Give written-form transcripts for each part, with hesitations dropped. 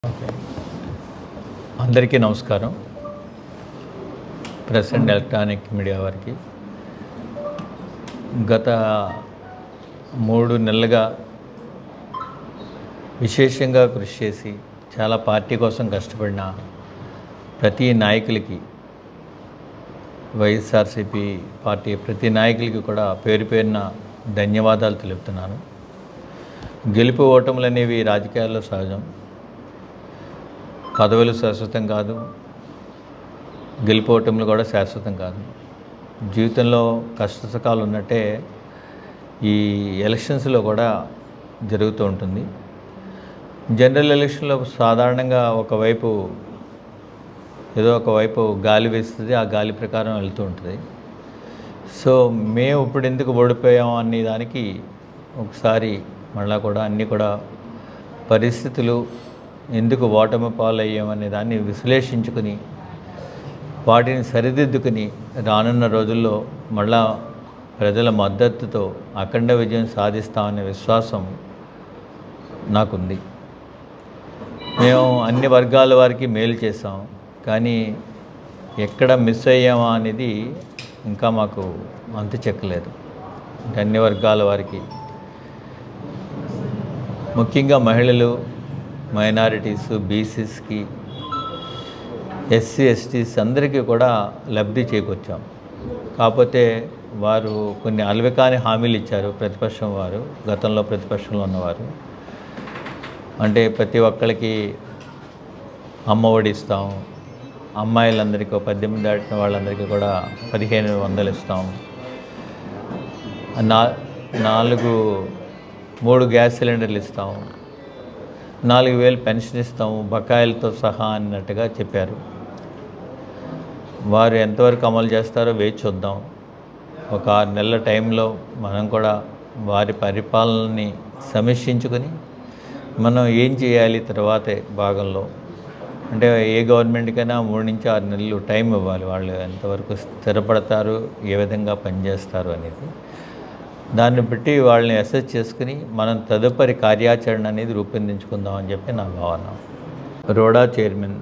Okay, అందరికీ నమస్కారం. Press and electronic media వారికి గత 3 నెలలుగా విశేషంగా కృషి చేసి చాలా పార్టీ కోసం కష్టపడిన ప్రతి నాయకులకి, వైఎస్ఆర్సీపీ పార్టీ ప్రతి నాయకులకి కూడా పేరు పేరున ధన్యవాదాలు తెలుపుతున్నాను. గెలుపు ఓటములు అనేవి రాజకీయాల్లో సహజం. పదవులు శాశ్వతం కాదు, గెలుపు ఓటములు కూడా శాశ్వతం కాదు. జీవితంలో కష్టసుఖాలు ఉన్నట్టే ఈ ఎలక్షన్స్లో కూడా జరుగుతూ ఉంటుంది. జనరల్ ఎలక్షన్లో సాధారణంగా ఒకవైపు గాలి వేస్తుంది, ఆ గాలి ప్రకారం వెళ్తూ ఉంటుంది. సో మేము ఇప్పుడు ఎందుకు ఓడిపోయాం అనే దానికి ఒకసారి మళ్ళా కూడా అన్నీ కూడా పరిస్థితులు ఎందుకు ఓటమి పాలయ్యామనే దాన్ని విశ్లేషించుకుని వాటిని సరిదిద్దుకుని రానున్న రోజుల్లో మళ్ళా ప్రజల మద్దతుతో అఖండ విజయం సాధిస్తామనే విశ్వాసం నాకుంది. మేము అన్ని వర్గాల వారికి మేలు చేసాం, కానీ ఎక్కడ మిస్ అయ్యామా అనేది ఇంకా మాకు అంతు చెక్కలేదు. అన్ని వర్గాల వారికి, ముఖ్యంగా మహిళలు, మైనారిటీస్, బీసీస్కి, ఎస్సీ ఎస్టీస్ అందరికీ కూడా లబ్ధి చేకూర్చాం. కాకపోతే వారు కొన్ని అలవికాని హామీలు ఇచ్చారు ప్రతిపక్షం వారు, గతంలో ప్రతిపక్షంలో ఉన్నవారు. అంటే ప్రతి ఒక్కరికి అమ్మఒడి ఇస్తాం, అమ్మాయిలందరికీ 18 దాటిన వాళ్ళందరికీ కూడా 1500 ఇస్తాం, 3 గ్యాస్ సిలిండర్లు ఇస్తాం, 4000 పెన్షన్ ఇస్తాము, బకాయిలతో సహా అన్నట్టుగా చెప్పారు. వారు ఎంతవరకు అమలు చేస్తారో వేచి చూద్దాం. ఒక 6 నెలల టైంలో మనం కూడా వారి పరిపాలనని సమీక్షించుకొని మనం ఏం చేయాలి తర్వాతే భాగంలో, అంటే ఏ గవర్నమెంట్కైనా 3 నుంచి 6 నెలలు టైం ఇవ్వాలి. వాళ్ళు ఎంతవరకు స్థిరపడతారు, ఏ విధంగా పనిచేస్తారు అనేది, దాన్ని బట్టి వాళ్ళని అసెస్ చేసుకుని మనం తదుపరి కార్యాచరణ అనేది రూపొందించుకుందామని చెప్పి నా భావన. రోడా చైర్మన్,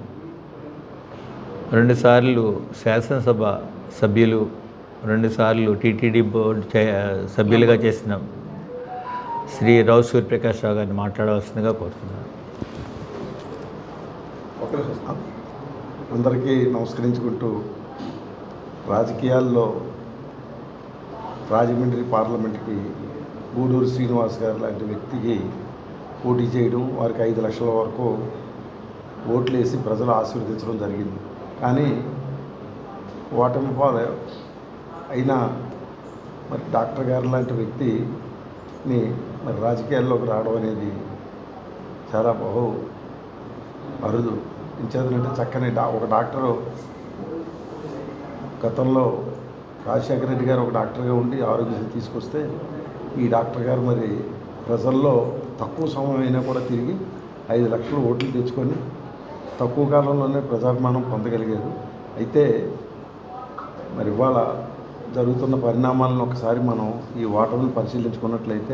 2 సార్లు శాసనసభ సభ్యులు, 2 సార్లు టీటీడీ బోర్డు సభ్యులుగా చేసిన శ్రీ రావు సూర్యప్రకాష్ రావు గారిని మాట్లాడవలసిందిగా కోరుతున్నాను. అందరికీ నమస్కరించుకుంటూ, రాజకీయాల్లో రాజమండ్రి పార్లమెంట్కి గూడూరు శ్రీనివాస్ గారు లాంటి వ్యక్తికి పోటీ చేయడం, వారికి 5 లక్షల వరకు ఓట్లు వేసి ప్రజలు ఆశీర్వదించడం జరిగింది. కానీ ఓటమి పాలు అయినా మరి డాక్టర్ గారు లాంటి వ్యక్తిని మరి రాజకీయాల్లోకి రావడం అనేది చాలా బహు అరుదు. ఇంచేతనంటే చక్కని ఒక డాక్టరు, గతంలో రాజశేఖర రెడ్డి గారు ఒక డాక్టర్గా ఉండి ఆరోగ్యశ్రీ తీసుకొస్తే ఈ డాక్టర్ గారు మరి ప్రజల్లో తక్కువ సమయం అయినా కూడా తిరిగి 5 లక్షల ఓట్లు తెచ్చుకొని తక్కువ కాలంలోనే ప్రజాభిమానం పొందగలిగారు. అయితే మరి ఇవాళ జరుగుతున్న పరిణామాలను ఒకసారి మనం ఈ ఓటమిని పరిశీలించుకున్నట్లయితే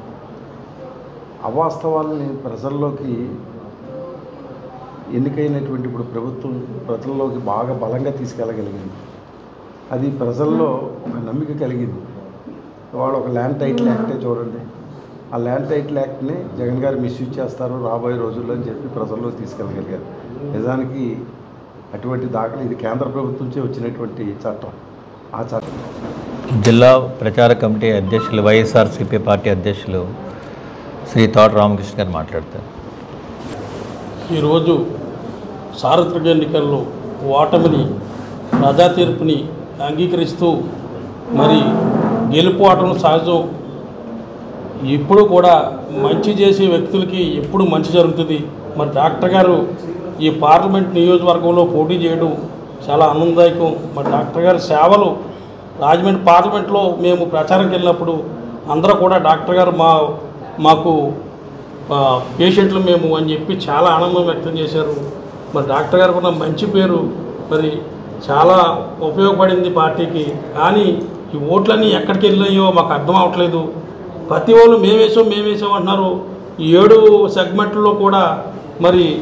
అవాస్తవాలని ప్రజల్లోకి ఎన్నికైనటువంటి ఇప్పుడు ప్రభుత్వం ప్రజల్లోకి బాగా బలంగా తీసుకెళ్ళగలిగింది. అది ప్రజల్లో ఒక నమ్మిక కలిగింది. వాడు ఒక ల్యాండ్ టైటిల్ యాక్టే చూడండి, ఆ ల్యాండ్ టైటిల్ యాక్ట్ని జగన్ గారు మిస్యూజ్ చేస్తారు రాబోయే రోజుల్లో అని చెప్పి ప్రజల్లో తీసుకెళ్ళగలిగారు. నిజానికి అటువంటి దాఖలు ఇది కేంద్ర ప్రభుత్వం నుంచి వచ్చినటువంటి చట్టం. ఆ చట్టం జిల్లా ప్రచార కమిటీ అధ్యక్షులు, వైఎస్ఆర్సీపీ పార్టీ అధ్యక్షులు శ్రీ తోట రామకృష్ణ గారు మాట్లాడతారు. ఈరోజు సార్వత్రిక ఎన్నికల్లో ఓటమిని, ప్రజా తీర్పుని అంగీకరిస్తూ మరి గెలుపు ఓటమి సహజం. ఇప్పుడు కూడా మంచి చేసే వ్యక్తులకి ఎప్పుడు మంచి జరుగుతుంది. మరి డాక్టర్ గారు ఈ పార్లమెంట్ నియోజకవర్గంలో పోటీ చేయడం చాలా ఆనందదాయకం. మరి డాక్టర్ గారి సేవలు రాజమండ్రి పార్లమెంట్లో మేము ప్రచారంకి వెళ్ళినప్పుడు అందరూ కూడా డాక్టర్ గారు మాకు పేషెంట్లు మేము అని చెప్పి చాలా ఆనందం వ్యక్తం చేశారు. మరి డాక్టర్ గారికి ఉన్న మంచి పేరు మరి చాలా ఉపయోగపడింది పార్టీకి. కానీ ఈ ఓట్లన్నీ ఎక్కడికి వెళ్ళాయో మాకు అర్థం అవ్వట్లేదు. ప్రతి వాళ్ళు మేమేసాం అంటున్నారు. ఈ 7 సెగ్మెంట్లో కూడా మరి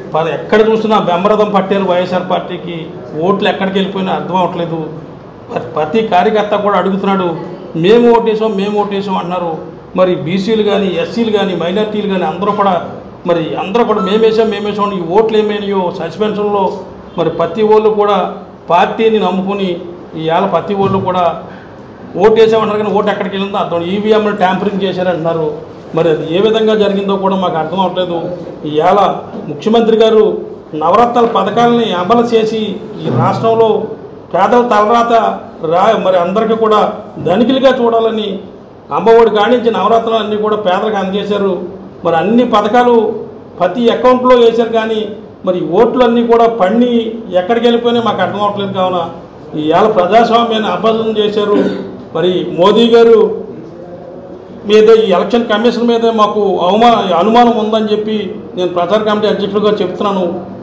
ఎక్కడ చూసినా బెమ్మరథం పట్టారు వైఎస్ఆర్ పార్టీకి. ఓట్లు ఎక్కడికి వెళ్ళిపోయినా అర్థం అవ్వట్లేదు. ప్రతి కార్యకర్త కూడా అడుగుతున్నాడు, మేము ఓటేసాం అంటున్నారు. మరి బీసీలు కానీ, ఎస్సీలు కానీ, మైనార్టీలు కానీ అందరూ కూడా మేమేసాం ఈ ఓట్లు ఏమైనాయో సస్పెన్షన్లో. మరి ప్రతి వాళ్ళు కూడా పార్టీని నమ్ముకుని ఇవాళ ప్రతి వాళ్ళు కూడా ఓటేసామన్నారు, కానీ ఓటు ఎక్కడికి వెళ్ళిందో అర్థం. ఈవీఎంలు ట్యాంపరింగ్ చేశారంటున్నారు. మరి అది ఏ విధంగా జరిగిందో కూడా మాకు అర్థం అవ్వట్లేదు. ఇవాళ ముఖ్యమంత్రి గారు నవరత్నాల పథకాలని అమలు చేసి ఈ రాష్ట్రంలో పేదల తలరాత మరి అందరికీ కూడా ధనికులుగా చూడాలని అమ్మఒడి కానించి నవరత్నాలు అన్నీ కూడా పేదలకు అందజేశారు. మరి అన్ని పథకాలు ప్రతి అకౌంట్లో వేశారు, కానీ మరి ఓట్లు అన్నీ కూడా పన్ని ఎక్కడికి వెళ్ళిపోయినా మాకు అర్థం అవ్వట్లేదు. కావున ఇవాళ ప్రజాస్వామ్యాన్ని అపహాస్యం చేశారు. మరి మోదీ గారు మీద ఈ ఎలక్షన్ కమిషన్ మీద మాకు అనుమానం ఉందని చెప్పి నేను ప్రచార కమిటీ అధ్యక్షుడిగా చెప్తున్నాను.